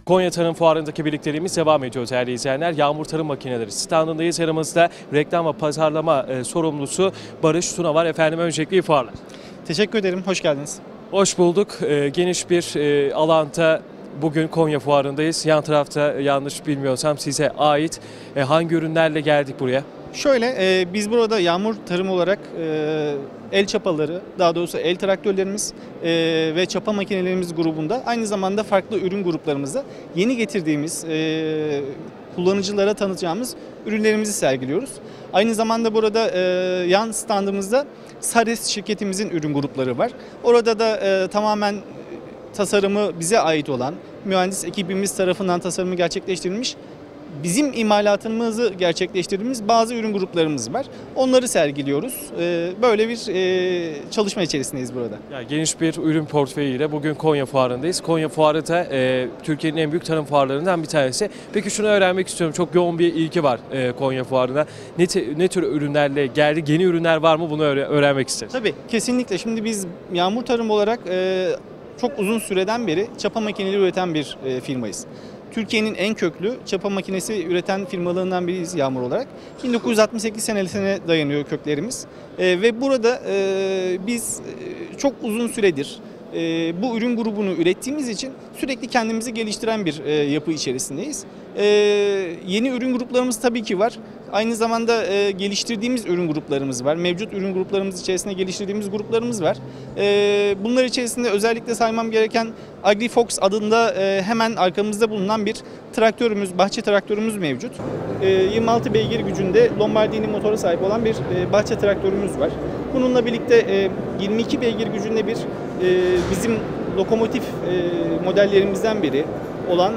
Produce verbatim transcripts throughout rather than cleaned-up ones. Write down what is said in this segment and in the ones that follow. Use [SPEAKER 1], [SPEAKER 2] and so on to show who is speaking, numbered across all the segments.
[SPEAKER 1] Konya Tarım Fuarı'ndaki birlikteliğimiz devam ediyor değerli izleyenler. Yağmur Tarım Makineleri standındayız. Yanımızda reklam ve pazarlama e, sorumlusu Barış Tuna var. Efendim öncelikle iyi fuarlar.
[SPEAKER 2] Teşekkür ederim, hoş geldiniz.
[SPEAKER 1] Hoş bulduk. E, geniş bir e, alanda bugün Konya Fuarı'ndayız. Yan tarafta yanlış bilmiyorsam size ait e, hangi ürünlerle geldik buraya?
[SPEAKER 2] Şöyle, e, biz burada Yağmur Tarım olarak e, el çapaları, daha doğrusu el traktörlerimiz e, ve çapa makinelerimiz grubunda aynı zamanda farklı ürün gruplarımızda yeni getirdiğimiz, e, kullanıcılara tanıtacağımız ürünlerimizi sergiliyoruz. Aynı zamanda burada e, yan standımızda Sares şirketimizin ürün grupları var. Orada da e, tamamen tasarımı bize ait olan, mühendis ekibimiz tarafından tasarımı gerçekleştirilmiş, bizim imalatımızı gerçekleştirdiğimiz bazı ürün gruplarımız var. Onları sergiliyoruz. Böyle bir çalışma içerisindeyiz burada.
[SPEAKER 1] Yani geniş bir ürün portföyüyle bugün Konya Fuarı'ndayız. Konya Fuarı da e, Türkiye'nin en büyük tarım fuarlarından bir tanesi. Peki şunu öğrenmek istiyorum. Çok yoğun bir ilgi var e, Konya Fuarı'na. Ne, ne tür ürünlerle geldi? Yeni ürünler var mı? Bunu öğrenmek isteriz.
[SPEAKER 2] Tabii, kesinlikle. Şimdi biz Yağmur Tarım olarak e, çok uzun süreden beri çapa makineleri üreten bir e, firmayız. Türkiye'nin en köklü çapa makinesi üreten firmalarından biriyiz Yağmur olarak. bin dokuz yüz altmış sekiz senesine dayanıyor köklerimiz. E, ve burada e, biz e, çok uzun süredir e, bu ürün grubunu ürettiğimiz için sürekli kendimizi geliştiren bir e, yapı içerisindeyiz. E, yeni ürün gruplarımız tabii ki var. Aynı zamanda e, geliştirdiğimiz ürün gruplarımız var. Mevcut ürün gruplarımız içerisinde geliştirdiğimiz gruplarımız var. E, bunlar içerisinde özellikle saymam gereken AgriFox adında e, hemen arkamızda bulunan bir traktörümüz, bahçe traktörümüz mevcut. E, yirmi altı beygir gücünde Lombardini motora sahip olan bir e, bahçe traktörümüz var. Bununla birlikte e, yirmi iki beygir gücünde bir e, bizim lokomotif e, modellerimizden biri olan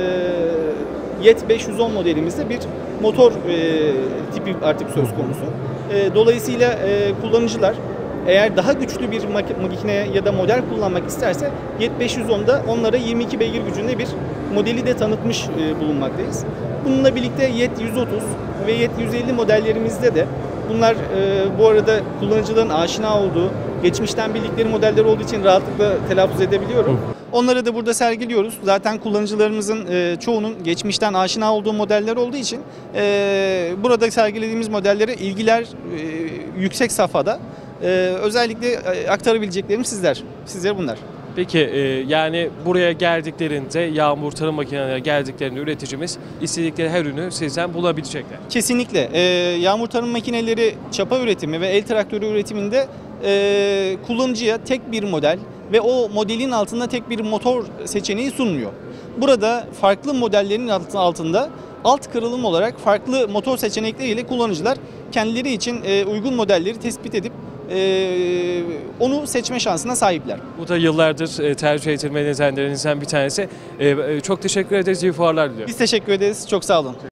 [SPEAKER 2] e, Yet beş yüz on modelimizde bir motor e, tipi artık söz konusu. E, dolayısıyla e, kullanıcılar eğer daha güçlü bir makine ya da model kullanmak isterse Yet beş yüz onda onlara yirmi iki beygir gücünde bir modeli de tanıtmış e, bulunmaktayız. Bununla birlikte Yet yüz otuz ve Yet yüz elli modellerimizde de bunlar e, bu arada kullanıcıların aşina olduğu, geçmişten bildikleri modeller olduğu için rahatlıkla telaffuz edebiliyorum. Onları da burada sergiliyoruz. Zaten kullanıcılarımızın e, çoğunun geçmişten aşina olduğu modeller olduğu için e, burada sergilediğimiz modellere ilgiler e, yüksek safhada. E, özellikle e, aktarabileceklerim sizler. Sizlere bunlar.
[SPEAKER 1] Peki e, yani buraya geldiklerinde Yağmur Tarım Makineleri geldiklerinde üreticimiz istedikleri her ürünü sizden bulabilecekler.
[SPEAKER 2] Kesinlikle. E, Yağmur Tarım Makineleri çapa üretimi ve el traktörü üretiminde e, kullanıcıya tek bir model ve o modelin altında tek bir motor seçeneği sunmuyor. Burada farklı modellerin altında alt kırılım olarak farklı motor seçenekleriyle kullanıcılar kendileri için e, uygun modelleri tespit edip e, onu seçme şansına sahipler.
[SPEAKER 1] Bu da yıllardır e, tercih edilme nedenlerinizden bir tanesi. E, e, çok teşekkür ederiz. İyi fuarlar diliyorum.
[SPEAKER 2] Biz teşekkür ederiz. Çok sağ olun.